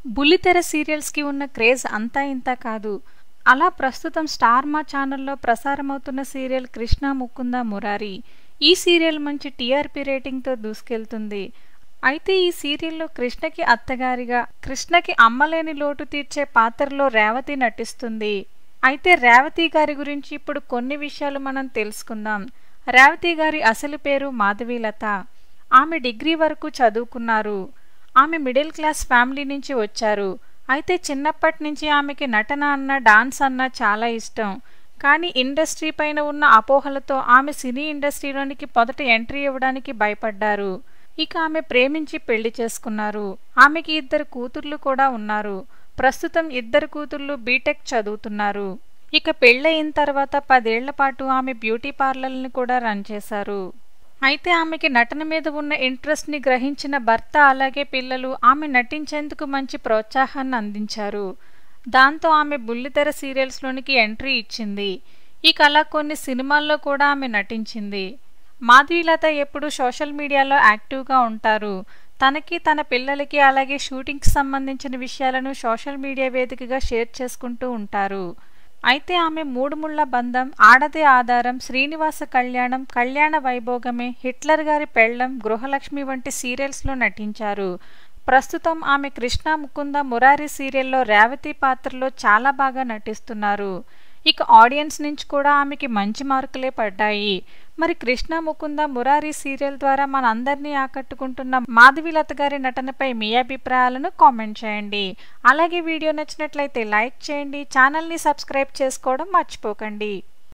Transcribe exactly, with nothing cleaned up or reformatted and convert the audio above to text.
బుల్లితెర సీరియల్స్కి ఉన్న క్రేజ్ అంతా ఇంత కాదు. అలా ప్రస్తుతం స్టార్ మా ఛానల్లో ప్రసారమవుతున్న సీరియల్ కృష్ణ ముకుంద మురారి. ఈ సీరియల్ మంచి టీఆర్పీ రేటింగ్తో దూసుకెళ్తుంది. అయితే ఈ సీరియల్లో కృష్ణకి అత్తగారిగా, కృష్ణకి అమ్మలేని లోటు తీర్చే పాత్రలో రేవతి నటిస్తుంది. అయితే రేవతి గారి గురించి ఇప్పుడు కొన్ని విషయాలు మనం తెలుసుకుందాం. రేవతి గారి అసలు పేరు మాధవీలత. ఆమె డిగ్రీ వరకు చదువుకున్నారు. ఆమె మిడిల్ క్లాస్ ఫ్యామిలీ నుంచి వచ్చారు. అయితే చిన్నప్పటి నుంచి ఆమెకి నటన అన్న, డాన్స్ అన్న చాలా ఇష్టం. కానీ ఇండస్ట్రీ పైన ఉన్న అపోహలతో ఆమె సినీ ఇండస్ట్రీలోనికి మొదట ఎంట్రీ ఇవ్వడానికి భయపడ్డారు. ఇక ఆమె ప్రేమించి పెళ్లి చేసుకున్నారు. ఆమెకి ఇద్దరు కూతుర్లు కూడా ఉన్నారు. ప్రస్తుతం ఇద్దరు కూతుర్లు బీటెక్ చదువుతున్నారు. ఇక పెళ్ళయిన తర్వాత పదేళ్ల పాటు ఆమె బ్యూటీ పార్లర్ని కూడా రన్ చేశారు. అయితే ఆమెకి నటన మీద ఉన్న ఇంట్రెస్ట్ ని గ్రహించిన భర్త అలాగే పిల్లలు ఆమె నటించేందుకు మంచి ప్రోత్సాహాన్ని అందించారు. దాంతో ఆమె బుల్లితెర సీరియల్స్ లోనికి ఎంట్రీ ఇచ్చింది. ఇక అలా కొన్ని సినిమాల్లో కూడా ఆమె నటించింది. మాధవీలత ఎప్పుడు సోషల్ మీడియాలో యాక్టివ్గా ఉంటారు. తనకి, తన పిల్లలకి అలాగే షూటింగ్కి సంబంధించిన విషయాలను సోషల్ మీడియా వేదికగా షేర్ చేసుకుంటూ ఉంటారు. అయితే ఆమె మూడు ముళ్ళ బంధం, ఆడదే ఆధారం, శ్రీనివాస కళ్యాణం, కళ్యాణ వైభోగమే, హిట్లర్ గారి పెళ్ళం, గృహలక్ష్మి వంటి సీరియల్స్లో నటించారు. ప్రస్తుతం ఆమె కృష్ణ ముకుంద మురారి సీరియల్లో రేవతి పాత్రలో చాలా బాగా నటిస్తున్నారు. ఇక ఆడియన్స్ నుంచి కూడా ఆమెకి మంచి మార్కులే పడ్డాయి. మరి కృష్ణ ముకుంద మురారి సీరియల్ ద్వారా మన అందరినీ ఆకట్టుకుంటున్న మాధవీలత గారి నటనపై మీ అభిప్రాయాలను కామెంట్ చేయండి. అలాగే వీడియో నచ్చినట్లయితే లైక్ చేయండి. ఛానల్ని సబ్స్క్రైబ్ చేసుకోవడం మర్చిపోకండి.